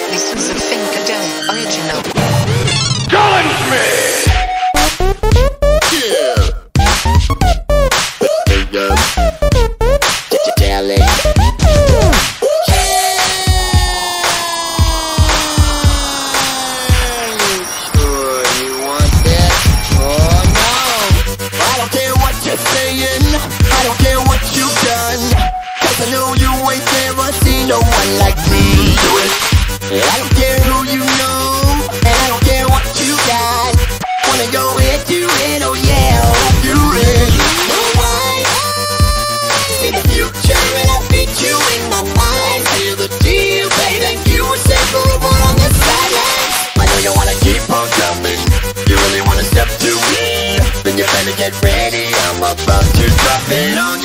This is a fingaaz original. Challenge me! Yeah. Challenge. Sure you want that? Oh no! I don't care what you're saying, I don't care what you've done, 'cause I know you ain't never seen no one like me do it. I don't care who you know, and I don't care what you got. Wanna go head to head, oh yeah, I hope you're ready. Alright, see the future and I beat you in my mind. Feel the deal, baby, you were separable on the sidelines. I know you wanna keep on coming, you really wanna step to me. Then you better get ready, I'm about to drop it on